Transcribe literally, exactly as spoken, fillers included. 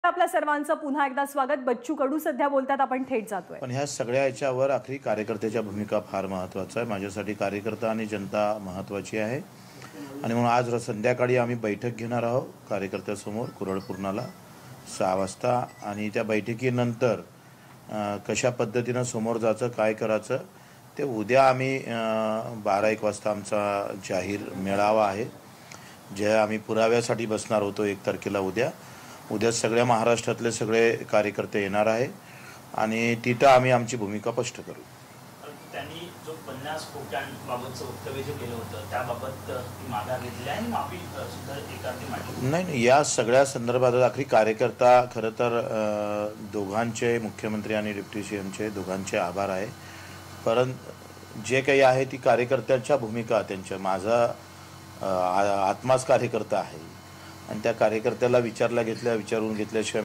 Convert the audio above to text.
आपल्या सर्वांचं पुन्हा एकदा स्वागत। बच्चू कडू सध्या बोलतात, आपण थेट जातोय। पण ह्या सगळ्या याच्यावर आखरी कार्यकर्त्याच्या भूमिका फार महत्त्वाचं आहे। माझ्यासाठी कार्यकर्ता आणि जनता महत्त्वाची आहे आणि म्हणून आज संध्याकाळी आम्ही बैठक घेणार आहोत कार्यकर्त्यासमोर कुरळ पूर्णाला सहा वाजता आणि त्या बैठकीनंतर कशा पद्धतीनं समोर जायचं काय करायचं ते उद्या आम्ही बारा एक वाजता आमचा जाहीर मेळावा आहे जे आम्ही पुराव्यासाठी बसणार होतो एक तारखेला उद्या उद्या सगळ्या महाराष्ट्रातले सगळे कार्यकर्ते येणार आहे आणि तिथं आम्ही आमची भूमिका स्पष्ट करू। त्यांनी जो पन्नास कोट्यांबाबतचं वक्तव्य जे केलं होतं त्याबाबत ती माघार घेतली आणि माफी सुद्धा एकार्थी मागितली नाही नाही या सगळ्या संदर्भात आखरी कार्यकर्ता खरं तर दोघांचे मुख्यमंत्री आणि डिप्टी सी एमचे दोघांचे आभार आहे परंतु जे काही आहे ती कार्यकर्त्यांच्या भूमिका त्यांच्या माझा आत्माच कार्यकर्ता आहे आणि त्या कार्यकर्त्याला विचारला घेतल्या विचारून घेतल्याशिवाय